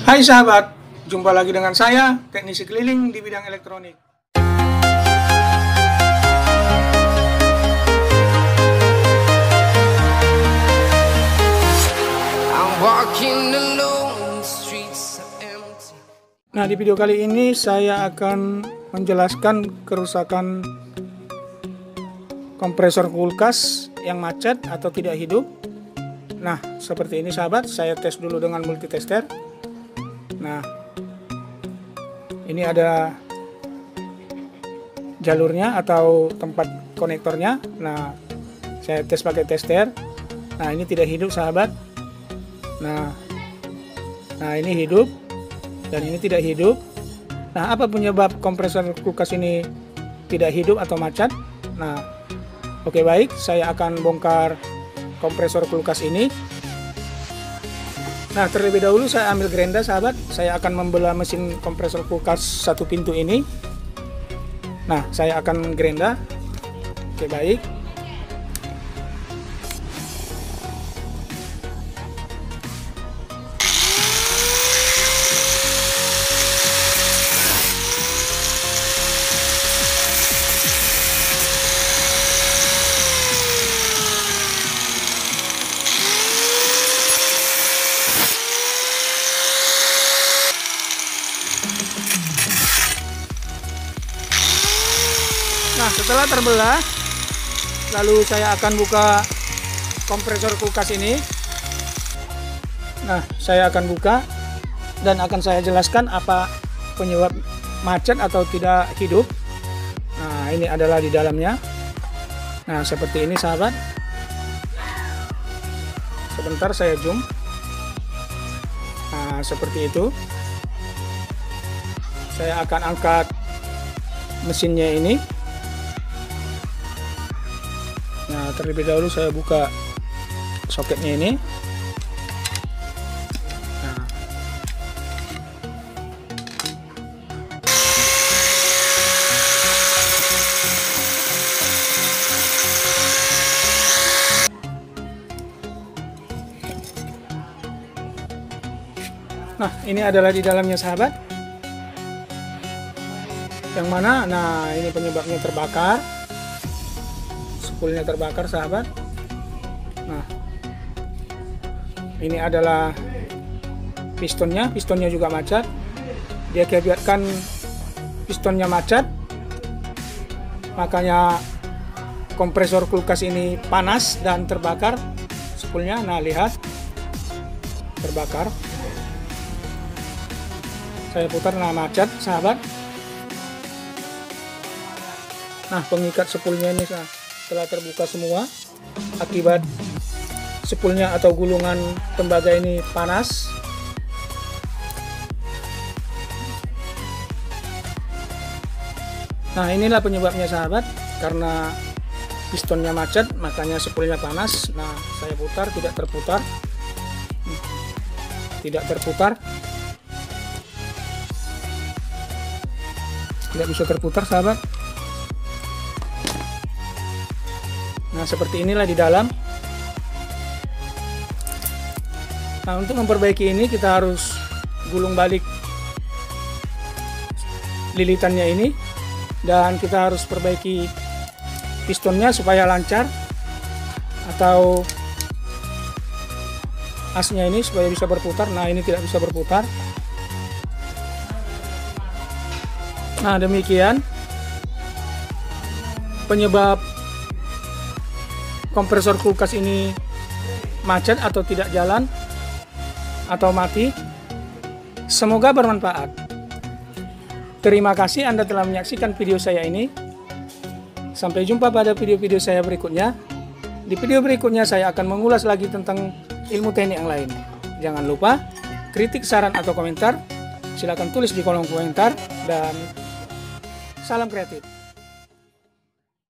Hai sahabat, jumpa lagi dengan saya, teknisi keliling di bidang elektronik. Nah, di video kali ini saya akan menjelaskan kerusakan kompresor kulkas yang macet atau tidak hidup. Nah, seperti ini sahabat, saya tes dulu dengan multitester. Nah, ini ada jalurnya atau tempat konektornya. Nah, saya tes pakai tester. Nah, ini tidak hidup sahabat. Nah, ini hidup dan ini tidak hidup. Nah, apa penyebab kompresor kulkas ini tidak hidup atau macet? Nah, oke, baik, saya akan bongkar kompresor kulkas ini. Nah, terlebih dahulu saya ambil gerenda sahabat. Saya akan membelah mesin kompresor kulkas satu pintu ini. Nah, saya akan gerenda. Oke, baik. Nah, setelah terbelah, lalu saya akan buka kompresor kulkas ini. Nah, saya akan buka dan akan saya jelaskan apa penyebab macet atau tidak hidup. Nah, ini adalah di dalamnya. Nah, seperti ini sahabat. Sebentar saya zoom. Nah, seperti itu. Saya akan angkat mesinnya ini. Nah, terlebih dahulu saya buka soketnya ini. Nah, ini adalah di dalamnya sahabat. Yang mana? Nah, ini penyebabnya terbakar. Spoolnya terbakar sahabat. Nah, ini adalah pistonnya juga macet. Dia akibatkan pistonnya macet, makanya kompresor kulkas ini panas dan terbakar spoolnya. Nah, lihat, terbakar. Saya putar, nah macet sahabat. Nah, pengikat spoolnya ini telah terbuka semua akibat spoolnya atau gulungan tembaga ini panas. Nah, inilah penyebabnya sahabat, karena pistonnya macet makanya spoolnya panas. Nah, saya putar, tidak terputar, tidak bisa terputar sahabat. Nah, seperti inilah di dalam. Nah, untuk memperbaiki ini kita harus gulung balik lilitannya ini, dan kita harus perbaiki pistonnya supaya lancar, atau asnya ini supaya bisa berputar. Nah, ini tidak bisa berputar. Nah, demikian penyebab kompresor kulkas ini macet atau tidak jalan atau mati. Semoga bermanfaat. Terima kasih Anda telah menyaksikan video saya ini. Sampai jumpa pada video-video saya berikutnya. Di video berikutnya saya akan mengulas lagi tentang ilmu teknik yang lain. Jangan lupa kritik, saran atau komentar silakan tulis di kolom komentar, dan salam kreatif.